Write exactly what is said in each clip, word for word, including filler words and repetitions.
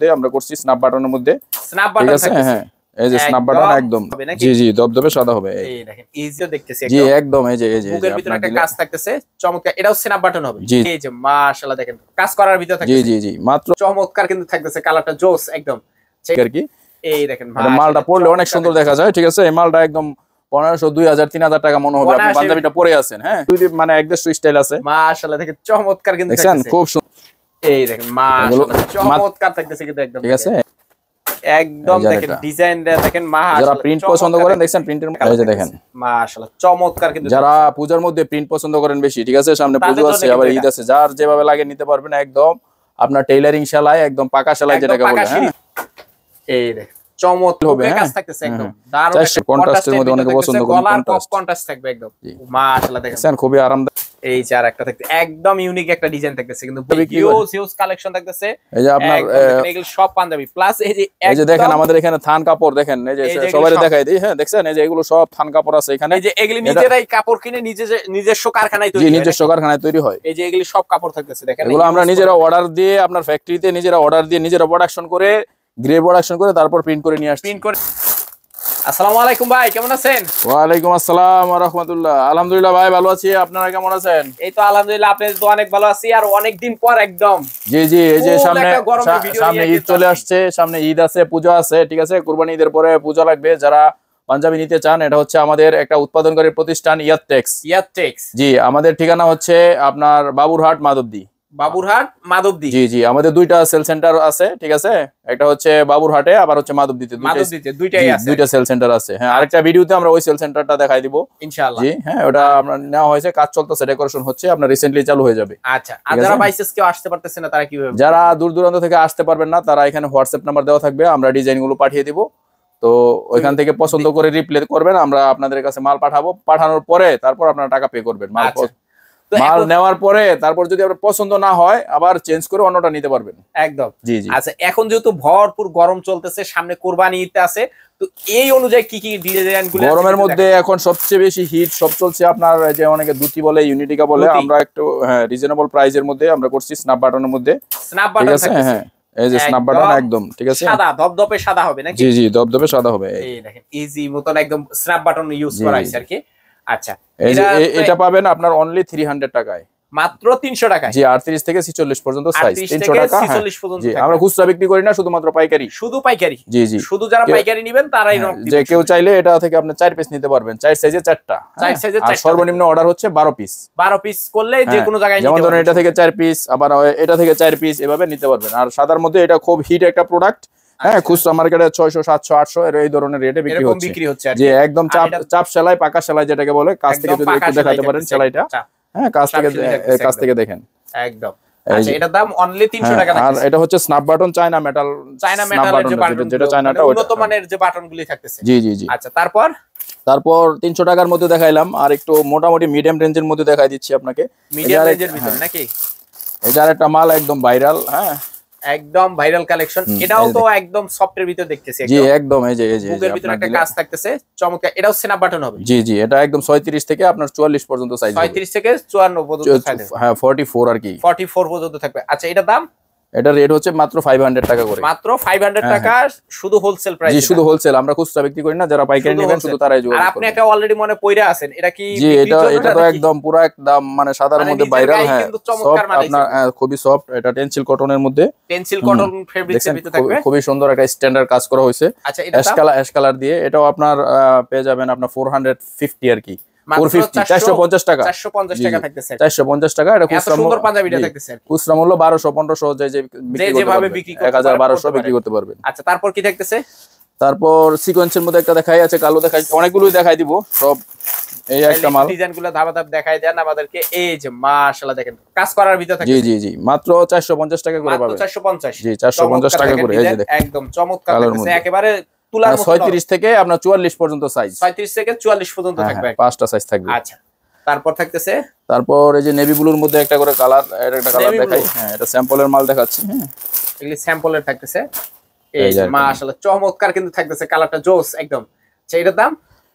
মধ্যে আমরা করছি, স্ন্যাপ বাটনের মধ্যে। স্ন্যাপ বাটন থাকছে, হ্যাঁ এই যে স্ন্যাপ বাটন একদম জি জি দবদবে সাদা হবে। এই দেখেন ইজিও দেখতেছি একদম জি একদম এই যে এই যে বুকের ভিতরে একটা কাজ থাকতেছে চমৎকার, এটাও স্ন্যাপ বাটন হবে। এই যে মাশাআল্লাহ দেখেন কাজ করার ভিতরে থাকতেছে জি জি জি মাত্র চমৎকার কিন্তু থাকতেছে, কালারটা জোস একদম আর কি। এই দেখেন মালটা পরলে অনেক সুন্দর দেখা যায়, ঠিক আছে। এই মালটা একদম পনেরোশো দুই হাজার তিন হাজার টাকা মনে হবে আপনি পাঞ্জাবিটা পরে আছেন। হ্যাঁ মানে একদম স্টাইল আছে মাশাআল্লাহ দেখেন চমৎকার কিন্তু দেখছেন, খুব সুন্দর। এই দেখেন মাশাআল্লাহ চমৎকার থাকতেছে কিন্তু একদম, ঠিক আছে একদম দেখেন ডিজাইনটা দেখেন মাশাআল্লাহ। যারা প্রিন্ট পছন্দ করেন দেখছেন প্রিন্টের এই যে দেখেন মাশাআল্লাহ চমৎকার কিন্তু। যারা পূজার মধ্যে প্রিন্ট পছন্দ করেন বেশি, ঠিক আছে, সামনে পুজো আছে আবার ঈদ আছে, যার যেভাবে লাগে নিতে পারবেন একদম আপনার টেইলারিং সেলাই একদম পাকা সেলাই যেটাকে বলে। হ্যাঁ এই দেখেন চমৎকার হবে কাজ থাকতেছে একদম দারুণ একটা কন্ট্রাস্টের মধ্যে অনেকে পছন্দ করেন, কন্ট্রাস্ট কন্ট্রাস্ট থাকবে একদম মাশাআল্লাহ দেখেন খুবই আরামদায়ক। এই যে আর একটা থাকতে একদম ইউনিক একটা ডিজাইন থাকতেছে কিন্তু হিউজ হিউজ কালেকশন থাকতেছে। এই যে আপনার এগুলো সব পাঞ্জাবি প্লাস এই যে এই যে দেখেন আমাদের এখানে থান কাপড় দেখেন, এই যে সবাইকে দেখাই দিই। হ্যাঁ দেখছেন এই যে এগুলো সব থান কাপড় আছে এখানে। এই যে এগুলি নিজেরাই কাপড় কিনে নিজে নিজস্ব কারখানায় তৈরি হয়, নিজস্ব কারখানায় তৈরি হয়। এই যে এগুলি সব কাপড় থাকতেছে দেখেন, এগুলো আমরা নিজেরা অর্ডার দিয়ে আপনার ফ্যাক্টরিতে নিজেরা অর্ডার দিয়ে নিজেরা প্রোডাকশন করে গ্রে প্রোডাকশন করে তারপর প্রিন্ট করে নিয়ে আসছি। প্রিন্ট করে। আসসালামু আলাইকুম ভাই, কেমন আছেন? ওয়া আলাইকুম আসসালাম ওয়া রাহমাতুল্লাহ। আলহামদুলিল্লাহ ভাই ভালো আছি, আপনারা কেমন আছেন? এই তো আলহামদুলিল্লাহ, আপনাদের তো অনেক ভালো আছি। আর অনেক দিন পর একদম জি জি এই যে সামনে সামনে ঈদ চলে আসছে, সামনে ঈদ আছে, পূজা আছে, ঠিক আছে। কুরবানি ঈদের পরে পূজা লাগবে। যারা পাঞ্জাবি নিতে চান, এটা হচ্ছে আমাদের একটা উৎপাদনকারী প্রতিষ্ঠান ইয়াতটেক্স। ইয়াতটেক্স জি, আমাদের ঠিকানা হচ্ছে আপনার বাবুরহাট মাধবদী। বাবুরহাট মাধবদী জি জি আমাদের দুইটা সেল সেন্টার আছে, ঠিক আছে। একটা হচ্ছে বাবুরহাটে, আবার হচ্ছে মাধবদীতে। মাধবদীতে দুইটাই আছে, দুইটা সেল সেন্টার আছে। হ্যাঁ আরেকটা ভিডিওতে আমরা ওই সেল সেন্টারটা দেখাই দিব ইনশাআল্লাহ। জি হ্যাঁ ওটা আমরা নেওয়া হয়েছে, কাজ চলতেছে, ডেকোরেশন হচ্ছে, আপনার রিসেন্টলি চালু হয়ে যাবে। আচ্ছা, আর যারা বাইসেস কেউ আসতে পারতেছে না তারা কিভাবে? যারা দূর দূরান্ত থেকে আসতে পারবেন না তারা এখানে হোয়াটসঅ্যাপ নাম্বার দেওয়া থাকবে, আমরা ডিজাইন গুলো পাঠিয়ে দিব। তো ওইখান থেকে পছন্দ করে রিপ্লে করবেন, আমরা আপনাদের কাছে মাল পাঠাবো। পাঠানোর পরে তারপর আপনারা টাকা পে করবেন। মাল মাল নেওয়ার পরে তারপর যদি আপনার পছন্দ না হয় আবার চেঞ্জ করে অন্যটা নিতে পারবেন একদম। জি জি আচ্ছা, এখন যেহেতু ভরপুর গরম চলতেছে, সামনে কুরবানি ঈদ আছে, তো এই অনুযায়ী কি কি ডিজাইনগুলো? গরমের মধ্যে এখন সবচেয়ে বেশি হিট সব চলছে আপনার, যে অনেকে দুটি বলে, ইউনিটিকা বলে। আমরা একটু হ্যাঁ রিজনেবল প্রাইসের মধ্যে আমরা করছি, স্ন্যাপ বাটনের মধ্যে। স্ন্যাপ বাটন থাকছে, হ্যাঁ এই যে স্ন্যাপ বাটন একদম, ঠিক আছে, সাদা দবদবে সাদা হবে নাকি? জি জি দবদবে সাদা হবে। এই দেখেন ইজি মতন একদম স্ন্যাপ বাটন ইউজ করা হইছে আর কি। আচ্ছা, এটা পাবেন আপনার অনলি তিনশো টাকায়, মাত্র তিনশো টাকায়। জি আটত্রিশ থেকে ছিচল্লিশ পর্যন্ত সাইজ, তিনশো টাকা। ছিচল্লিশ পর্যন্ত জি আমরা খুচরা বিক্রি করি না, শুধুমাত্র পাইকারি। শুধু পাইকারি? জি জি শুধু যারা পাইকারি নেবেন তারাই নক দিবেন। যে কেউ চাইলে এটা থেকে আপনি চার পিস নিতে পারবেন, চার সাইজে চারটা, চার সাইজে চারটা। আর সর্বনিম্ন অর্ডার হচ্ছে বারো পিস। বারো পিস করলে যে কোনো জায়গায় নিতে পারবেন, যেমন ধরুন এটা থেকে চার পিস, আবার এটা থেকে চার পিস, এভাবে নিতে পারবেন। আর সাদার মধ্যে এটা খুব হিট একটা প্রোডাক্ট। হ্যাঁ খুচরা মার্কেটে ছয়শো সাতশো আটশো এর এই ধরনের রেটে বিক্রি হচ্ছে। যে একদম চাপ চাপ সেলাই, পাকা সেলাই যেটাকে বলে। কাছ থেকে যদি একটু দেখাতে পারেন সেলাইটা, হ্যাঁ কাছ থেকে কাছ থেকে দেখেন একদম। আচ্ছা, এটার দাম অনলি তিনশো টাকা। আর এটা হচ্ছে snap button, China metal, China মেটালের যে বাটন, যেটা চায়নাটা উন্নত মানের যে বাটনগুলি থাকতেছে। জি জি জি আচ্ছা, তারপর তারপর তিনশো টাকার মধ্যে দেখাইলাম, আর একটু মোটামুটি মিডিয়াম রেঞ্জের মধ্যে দেখাই দিচ্ছি আপনাকে। মিডিয়াম রেঞ্জের ভিতর নাকি? এই যে আরেকটা মাল একদম ভাইরাল, হ্যাঁ একদম ভাইরাল কালেকশন। এটাও তো একদম সফটের ভিতর দেখতেছি। জি একদম এই যে এই যে বুকের ভিতরে একটা কাজ থাকতেছে চমৎকার। এটাও স্ন্যাপ বাটন হবে। জি জি এটা একদম ছয়ত্রিশ থেকে আপনার চুয়াল্লিশ পর্যন্ত সাইজ হবে। ছয়ত্রিশ থেকে চুয়ান্ন পর্যন্ত সাইজ, হ্যাঁ চুয়াল্লিশ আর কি, চুয়াল্লিশ পর্যন্ত থাকবে। আচ্ছা, এটার দাম? এটা রেট হচ্ছে মাত্র পাঁচশো টাকা করে, মাত্র পাঁচশো টাকা, শুধু হোলসেল প্রাইস। জি শুধু হোলসেল, আমরা খুচরা বিক্রি করি না। যারা পাইকারি নেবেন শুধু তারাই যোগাযোগ করবেন। আর আপনি একটা অলরেডি মনে পয়রা আছেন, এটা কি? জি এটা এটা তো একদম পুরো একদম মানে সাদার মধ্যে ভাইরাল। হ্যাঁ সফট, আপনার খুবই সফট। এটা টেনসিল কটনের মধ্যে, টেনসিল কটন ফেব্রিক্সের ভিতরে থাকবে। খুবই সুন্দর একটা স্ট্যান্ডার্ড কাজ করা হয়েছে। আচ্ছা, এটা অ্যাশ কালার অ্যাশ কালার দিয়ে। এটাও আপনার পেয়ে যাবেন আপনার চারশো পঞ্চাশ আর কি, চারশো পঞ্চাশ টাকা, চারশো পঞ্চাশ টাকা থাকতেছে, চারশো পঞ্চাশ টাকা। এটা খুচরা সুন্দর পাঞ্জাবিটা থাকতেছে, খুচরা মূল্য বারোশো পনেরোশো, যে যেভাবে বিক্রি করতে এক হাজার বারোশো বিক্রি করতে পারবেন। আচ্ছা, তারপর কি থাকতেছে? তারপর সিকোয়েন্সের মধ্যে একটা দেখাই আছে, কালো দেখাই, অনেকগুলোই দেখাই দিব সব। এই একটা মাল, ডিজাইনগুলো ধাপ ধাপ দেখাই দেন আমাদেরকে। এই যে মাশাআল্লাহ দেখেন কাজ করার ভিতর থাকে। জি জি জি মাত্র চারশো পঞ্চাশ টাকা করে পাবেন। চারশো পঞ্চাশ, জি চারশো পঞ্চাশ টাকা করে। এই যে দেখেন একদম চমৎকার লাগছে, একেবারে তুলার মতো। ছয়ত্রিশ থেকে আপনার চুয়াল্লিশ পর্যন্ত সাইজ, ছয়ত্রিশ থেকে চুয়াল্লিশ পর্যন্ত থাকবে, পাঁচটা সাইজ থাকবে। আচ্ছা, তারপর থাকতেছে, তারপর এই যে নেভি ব্লুর মধ্যে একটা করে কালার, এর একটা কালার দেখাই। হ্যাঁ এটা স্যাম্পলের মাল দেখাচ্ছি। হ্যাঁ এগুলি স্যাম্পলের থাকতেছে। এই যে মাশাআল্লাহ চমৎকার কিন্তু থাকতেছে, কালারটা জোস একদম। আচ্ছা, এটার দাম?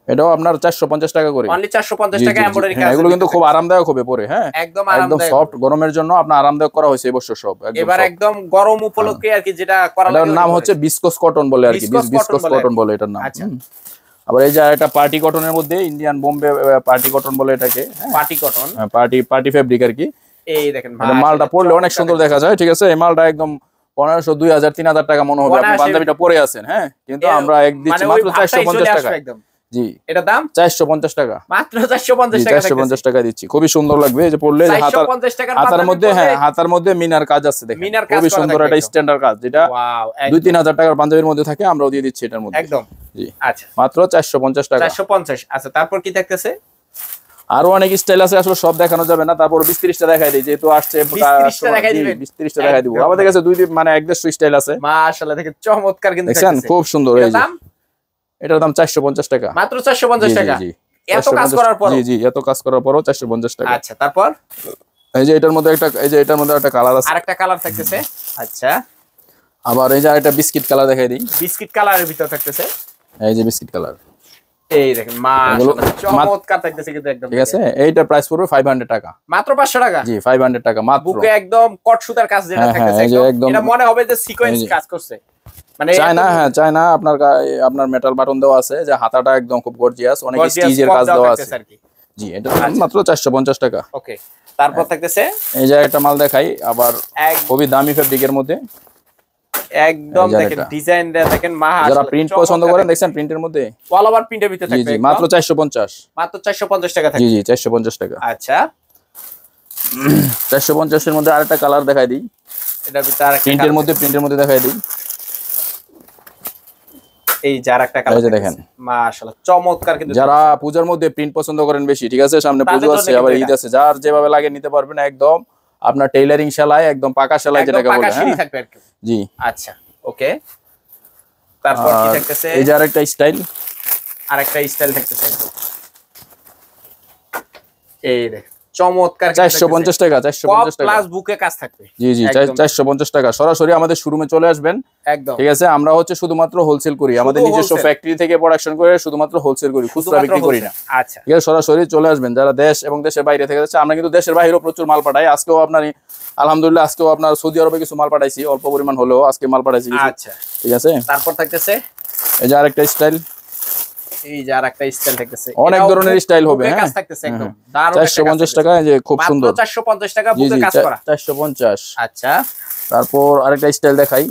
এটাও আপনার চারশো পঞ্চাশ টাকা করে, অনলি চারশো পঞ্চাশ টাকা এমব্রয়ডারি কাজ। এগুলো কিন্তু খুব আরামদায়ক হবে পরে, হ্যাঁ একদম একদম সফট, গরমের জন্য আপনার আরামদায়ক করা হয়েছে এবছর সব। এবার একদম গরম উপলক্ষে আর কি যেটা করা লাগে, এটার নাম হচ্ছে বিসকস কটন বলে আর কি, বিসকস কটন বলে এটার নাম। আচ্ছা, আবার এই যে একটা পার্টি কটনের মধ্যে ইন্ডিয়ান বোম্বে পার্টি কটন বলে এটাকে, party cotton, party party fabric আর কি। এই দেখেন মালটা পরলে অনেক সুন্দর দেখা যায়, ঠিক আছে। এই মালটা একদম পনেরোশো দুই হাজার তিন হাজার টাকা মনে হবে আপনি পাঞ্জাবিটা পরে আছেন, হ্যাঁ কিন্তু আমরা এক দিচ্ছি মাত্র চারশো পঞ্চাশ টাকা। জি, এটা দাম চারশো পঞ্চাশ টাকা, মাত্র চারশো পঞ্চাশ টাকা, চারশো পঞ্চাশ টাকা দিচ্ছি। খুবই সুন্দর লাগবে এই যে পরলে, হাতার হাতার মধ্যে, হ্যাঁ হাতার মধ্যে মিনার কাজ আছে দেখেন, খুবই সুন্দর একটা স্ট্যান্ডার্ড কাজ, যেটা দুই তিন হাজার টাকার পাঞ্জাবির মধ্যে থাকে, আমরাও দিয়ে দিচ্ছি এটার মধ্যে একদম। জি, আচ্ছা মাত্র চারশো পঞ্চাশ টাকা, চারশো পঞ্চাশ। আচ্ছা, তারপর কি থাকতেছে? আরো অনেক স্টাইল আছে, আসলে সব দেখানো যাবে না, তারপর বিশ ত্রিশটা দেখাই দিই, যেহেতু আসছে বিশ ত্রিশটা দেখাই দিব। আমাদের কাছে দুই মানে এক দেড়শো স্টাইল আছে, মাশাআল্লাহ দেখেন চমৎকার কিন্তু দেখছেন, খুব সুন্দর। এই যে এটার দাম চারশো পঞ্চাশ টাকা, মাত্র চারশো পঞ্চাশ টাকা, এত কাজ করার পর। জি জি, এত কাজ করার পরও চারশো পঞ্চাশ টাকা। আচ্ছা, তারপর এই যে এটার মধ্যে একটা, এই যে এটার মধ্যে একটা কালার আছে, আরেকটা কালার থাকতেছে। আচ্ছা, আবার এই যে একটা বিস্কিট কালার দেখাই দিই, বিস্কিট কালারের ভিতর থাকতেছে, এই যে বিস্কিট কালার, এই দেখেন মাশাআল্লাহ চমৎকার থাকতেছে কিন্তু একদম, ঠিক আছে। এইটা প্রাইস পড়বে পাঁচশো টাকা, মাত্র পাঁচশো টাকা। জি, পাঁচশো টাকা মাত্র। বুকে একদম কট সুতার কাজ যেটা থাকতেছে, একদম এটা মনে হবে যে সিকোয়েন্স কাজ করছে, মানে চায়না, হ্যাঁ চায়না। আপনার আপনার মেটাল বাটন দেওয়া আছে, যে হাতাটা একদম খুব গর্জিয়াস, অনেক স্টিচের কাজ দেওয়া আছে আর কি। জি, এটা মাত্র চারশো পঞ্চাশ টাকা। ওকে, তারপর থাকতেছে এই যে একটা মাল দেখাই, আবার খুবই দামি ফেব্রিকের মধ্যে, একদম দেখেন ডিজাইনটা দেখেন, মাশাআল্লাহ। যারা প্রিন্ট পছন্দ করেন, দেখছেন প্রিন্টের মধ্যে অল ওভার প্রিন্টের ভিতরে থাকবে, জি মাত্র চারশো পঞ্চাশ, মাত্র চারশো পঞ্চাশ টাকা থাকবে। জি জি, চারশো পঞ্চাশ টাকা। আচ্ছা, চারশো পঞ্চাশ এর মধ্যে আরেকটা কালার দেখাই দিই, এটার ভিতরে আরেকটা প্রিন্টের মধ্যে, প্রিন্টের মধ্যে দেখাই দিই, এই যে আরেকটা কালার দেখেন, মাশাআল্লাহ চমৎকার কিন্তু। যারা পূজার মধ্যে প্রিন্ট পছন্দ করেন বেশি, ঠিক আছে, সামনে পুজো আছে, আবার ঈদ আছে, যার যেভাবে লাগে নিতে পারবেন, একদম আপনার টেইলারিং সেলাই, একদম পাকা সেলাই যেটাকে বলে, হ্যাঁ জি। আচ্ছা, ওকে, তারপর কি থাকতেছে? এই যে আরেকটা স্টাইল, আরেকটা স্টাইল থাকতেছে একদম, এই দেখ চমৎকার, চারশো পঞ্চাশ টাকা, চারশো পঞ্চাশ টাকা প্লাস বুকে কাজ থাকবে। জি জি, চারশো পঞ্চাশ টাকা। সরাসরি আমাদের শোরুমে চলে আসবেন, একদম ঠিক আছে। আমরা হচ্ছে শুধুমাত্র হোলসেল করি, আমাদের নিজস্ব ফ্যাক্টরি থেকে প্রোডাকশন করে শুধুমাত্র হোলসেল করি, খুচরা বিক্রি করি না। আচ্ছা, ঠিক আছে, সরাসরি চলে আসবেন যারা দেশ এবং দেশের বাইরে থেকে যাচ্ছে। আমরা কিন্তু দেশের বাইরেও প্রচুর মাল পাঠাই, আজকেও আপনার আলহামদুলিল্লাহ আজকেও আপনার সৌদি আরবে কিছু মাল পাঠাইছি, অল্প পরিমাণ হলেও আজকে মাল পাঠাইছি। আচ্ছা, ঠিক আছে, তারপর থাকতেছে এই যে আরেকটা স্টাইল, এই যে আরেকটা স্টাইল থাকতেছে, অনেক ধরনের স্টাইল হবে, হ্যাঁ কাজ থাকতেছে একদম দারুণ। চারশো পঞ্চাশ টাকা, এই যে খুব সুন্দর, মাত্র চারশো পঞ্চাশ টাকা বুকে কাজ করা, চারশো পঞ্চাশ। আচ্ছা, তারপর আরেকটা স্টাইল দেখাই,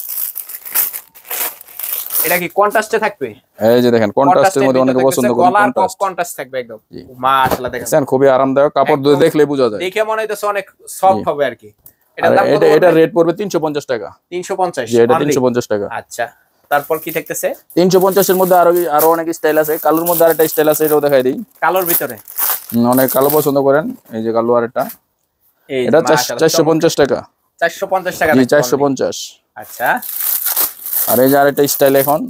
এটা কি কন্ট্রাস্টে থাকবে? এই যে দেখেন, কন্ট্রাস্টের মধ্যে অনেকে পছন্দ করেন, গলার পপ কন্ট্রাস্ট থাকবে একদম, মাশাআল্লাহ দেখেন খুবই আরামদায়ক, কাপড় দেখলে বোঝা যায়, দেখে মনে হইতেছে অনেক সফট হবে আর কি। এটা দাম কত? এটা রেট পড়বে তিনশো পঞ্চাশ টাকা, তিনশো পঞ্চাশ, জি এটা তিনশো পঞ্চাশ টাকা। আচ্ছা, তারপর কি থাকতেছে? তিনশো পঞ্চাশ এর মধ্যে আরো আরো অনেক স্টাইল আছে, কালোর মধ্যে আরেকটা স্টাইল আছে, এটাও দেখাই দিই। কালোর ভিতরে অনেক কালো পছন্দ করেন, এই যে কালো আরেকটা, এটা চারশো পঞ্চাশ টাকা, চারশো পঞ্চাশ টাকা, জি চারশো পঞ্চাশ। আচ্ছা, আর এই যে আরেকটা স্টাইল এখন,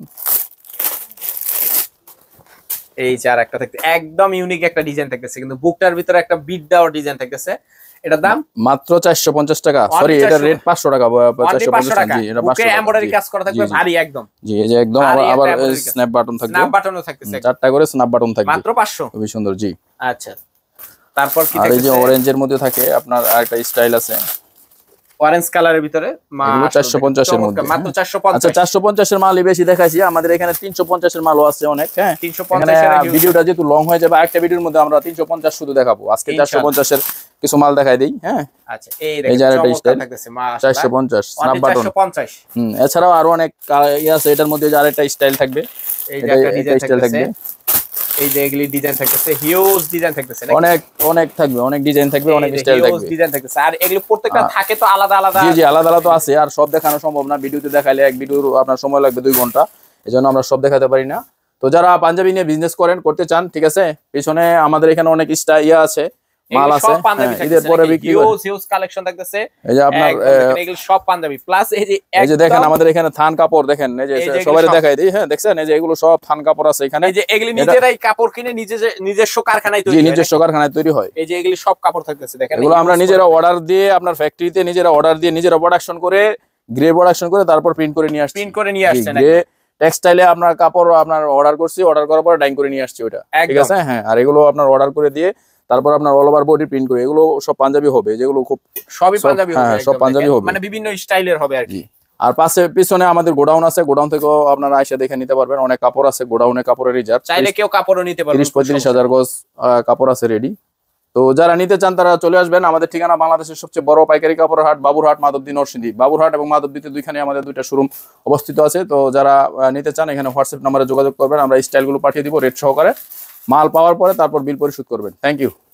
এই যে আরেকটা থাকতে একদম ইউনিক একটা ডিজাইন থাকতেছে, কিন্তু বুকটার ভিতরে একটা বিট দেওয়ার ডিজাইন থাকতেছে। এটার দাম মাত্র চারশো পঞ্চাশ টাকা, সরি এটা রেট পাঁচশো টাকা, চারশো পঞ্চাশ টাকা, জি এটা পাঁচশো টাকা। এমব্রয়ডারি কাজ করা থাকবে ভারী একদম, জি এই যে একদম, আবার স্ন্যাপ বাটন থাকবে, স্ন্যাপ বাটনও থাকতেছে, চারটা করে স্ন্যাপ বাটন থাকবে, মাত্র পাঁচশো, খুবই সুন্দর, জি। আচ্ছা, তারপর কি থাকছে? আর এই যে অরেঞ্জের মধ্যে থাকে আপনার আরেকটা স্টাইল আছে, অরেঞ্জ কালারের ভিতরে, চারশো পঞ্চাশ এর মধ্যে, মাত্র চারশো পঞ্চাশ। আচ্ছা, চারশো পঞ্চাশ এর মালই বেশি দেখাইছি, আমাদের এখানে তিনশো পঞ্চাশ এর মালও আছে অনেক, হ্যাঁ তিনশো পঞ্চাশ এর ভিডিওটা যেহেতু লং হয়ে যাবে, একটা ভিডিওর মধ্যে আমরা তিনশো পঞ্চাশ শুধু দেখাবো, আজকে চারশো পঞ্চাশ এর কিছু মাল দেখাই দেই, হ্যাঁ। আচ্ছা, এই যে আরেকটা স্টাইল থাকতেছে, মাশাআল্লাহ চারশো পঞ্চাশ স্ন্যাপ বাটন, চারশো পঞ্চাশ। হুম, এছাড়াও আরো অনেক ইয়ে আছে, এটার মধ্যে যে আরেকটা স্টাইল থাকবে, এই যে একটা ডিজাইন থাকবে, এই যে এগুলি ডিজাইন থাকতেছে, হিউজ ডিজাইন থাকতেছে, অনেক অনেক থাকবে, অনেক ডিজাইন থাকবে, অনেক স্টাইল থাকবে, হিউজ ডিজাইন থাকতেছে। আর এগুলো প্রত্যেকটা থাকে তো আলাদা আলাদা, জি জি আলাদা আলাদা আছে, আর সব দেখানো সম্ভব না, ভিডিওতে দেখাইলে এক ভিডিওর আপনার সময় লাগবে দুই ঘন্টা, এজন্য আমরা সব দেখাতে পারি না। তো যারা পাঞ্জাবি নিয়ে বিজনেস করেন, করতে চান, ঠিক আছে, পিছনে আমাদের এখানে অনেক স্টাইল ইয়া আছে, মাল আছে, ঈদের পরে বিক্রি করে হিউজ হিউজ কালেকশন থাকতেছে। এই যে আপনার এগুলো সব পাঞ্জাবি, প্লাস এই যে এই যে দেখেন আমাদের এখানে থান কাপড় দেখেন, এই যে সবাই দেখাই দেই, হ্যাঁ দেখছেন, এই যে এগুলো সব থান কাপড় আছে এখানে, এই যে এগুলি নিজেরাই কাপড় কিনে নিজে নিজস্ব কারখানায় তৈরি হয়, নিজস্ব কারখানায় তৈরি হয়। এই যে এগুলি সব কাপড় থাকতেছে দেখেন, এগুলো আমরা নিজেরা অর্ডার দিয়ে আপনার ফ্যাক্টরিতে নিজেরা অর্ডার দিয়ে নিজেরা প্রোডাকশন করে, গ্রে প্রোডাকশন করে তারপর প্রিন্ট করে নিয়ে আসছি, প্রিন্ট করে নিয়ে আসছেন, গ্রে টেক্সটাইলে আপনার কাপড় আপনার অর্ডার করছি, অর্ডার করার পর ডাইং করে নিয়ে আসছি ওটা, ঠিক আছে। হ্যাঁ, আর এগুলো আপনার অর্ডার করে দিয়ে তারপর আপনার অল ওভার বডি প্রিন্ট করে, এগুলো সব পাঞ্জাবি হবে, যেগুলো খুব সবই পাঞ্জাবি হবে, হ্যাঁ সব পাঞ্জাবি হবে, মানে বিভিন্ন স্টাইলের হবে আর কি। আর পাশে পিছনে আমাদের গোডাউন আছে, গোডাউন থেকেও আপনারা এসে দেখে নিতে পারবেন, অনেক কাপড় আছে গোডাউনে, কাপড়ের রিজার্ভ, চাইলে কেউ কাপড়ও নিতে পারবে, ত্রিশ পঁয়ত্রিশ হাজার গজ কাপড় আছে রেডি। তো যারা নিতে চান তারা চলে আসবেন। আমাদের ঠিকানা বাংলাদেশের সবচেয়ে বড় পাইকারি কাপড়ের হাট বাবুরহাট, মাধবদী, নরসিংদী। বাবুরহাট এবং মাধবদীতে দুইখানে আমাদের দুইটা শোরুম অবস্থিত আছে। তো যারা নিতে চান এখানে হোয়াটসঅ্যাপ নাম্বারে যোগাযোগ করবেন, আমরা স্টাইলগুলো পাঠিয়ে দিব রেট সহকারে। মাল পাওয়ার পরে তারপর বিল পরিশোধ করবেন। Thank you.